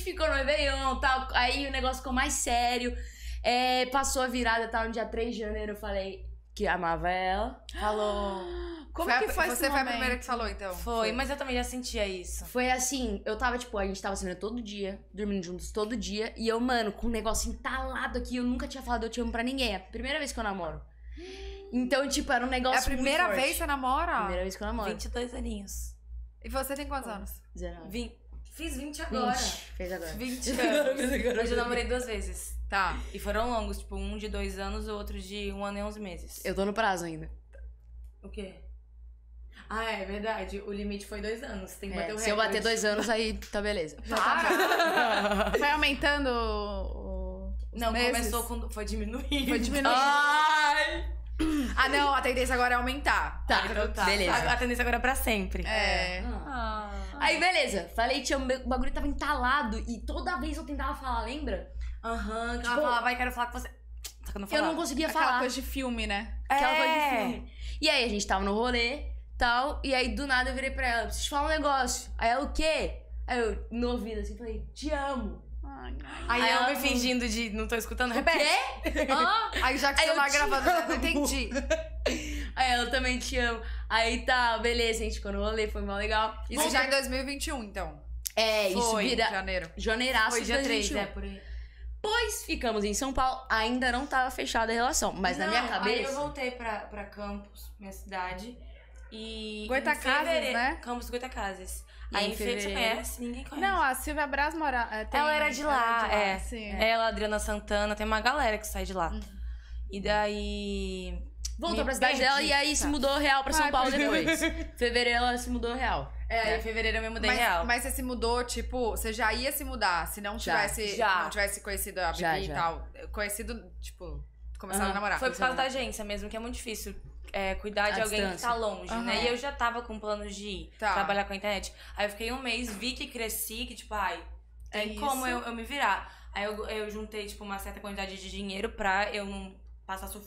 ficou no Réveillon e tal. Aí o negócio ficou mais sério. Passou a virada, tal, no dia 3 de janeiro eu falei que amava ela. Falou. Como que foi esse Você foi a momento? primeira que falou, então? Foi, mas eu também já sentia isso. Foi assim, eu tava, tipo, a gente tava se vendo todo dia, dormindo juntos todo dia. E eu, mano, com um negócio entalado aqui, eu nunca tinha falado eu te amo pra ninguém. É a primeira vez que eu namoro. Então, tipo, era um negócio É a primeira muito forte. vez que você namora? Primeira vez que eu namoro. 22 aninhos. E você tem quantos anos? 19. Fiz 20 agora. 20. Fez agora. 20 anos. Hoje eu namorei 2 vezes. Tá. E foram longos, tipo, um de 2 anos e o outro de 1 ano e 11 meses. Eu tô no prazo ainda. O quê? Ah, é verdade. O limite foi 2 anos. Tem que bater o recorde. Se eu bater 2 anos, aí tá beleza. Foi aumentando os Não, meses? começou quando foi diminuindo. Foi diminuindo. Ai! Ah, não, a tendência agora é aumentar. Tá, Então tá. beleza. A tendência agora é pra sempre. Aí, beleza. Falei, te amo, o bagulho tava entalado. E toda vez eu tentava falar, lembra? Aham, que Tipo, ela falava, vai, quero falar com você. Só que eu não Eu falava. não conseguia Aquela falar. coisa de filme, né? Aquela coisa de filme. E aí, a gente tava no rolê, tal. E aí, do nada, eu virei pra ela, preciso te falar um negócio. Aí ela, o quê? Aí eu, no ouvido, assim, falei, te amo. Ai, ai. Aí Aí ela ela me falou- fingindo de não tô escutando, O repete. quê? Hã? Aí já que Aí você eu tá te gravando, eu não amo. entendi. Aí ela também te amo. Aí tá, beleza, a gente ficou no rolê, foi mó legal. Isso já em 2021, então. Isso Foi, vira Janeiro. janeiraço Foi de dia 3, 2021. por aí. Depois ficamos em São Paulo, ainda não tava fechada a relação. Mas na minha Aí eu cabeça... voltei pra Campos, minha cidade. E. Goitacazes, em fevereiro- né? Campos Goitacazes. E Aí em em fevereiro. Você fevereiro- conhece? Ninguém conhece. Não, a Silvia Braz mora... Ela era de lá, é. Sim. Ela, Adriana Santana, tem uma galera que sai de lá. E daí. Voltou me pra cidade perdi. dela e aí se mudou real pra São Ai, Paulo por depois. Fevereiro ela se mudou real. Em fevereiro eu me mudei real. Mas você se mudou, tipo, você já ia se mudar, se não Já, tivesse, já. não tivesse conhecido a Bibi Já, e já. tal. Conhecido, tipo, começaram a Aham. namorar. Foi por causa da agência mesmo, que é muito difícil cuidar de A alguém distância. que tá longe, Aham. né? E eu já tava com planos de ir Tá. trabalhar com a internet. Aí eu fiquei um mês, vi que cresci, que tipo, ai, tem É como isso. eu me virar. Aí eu juntei, tipo, uma certa quantidade de dinheiro pra eu não passar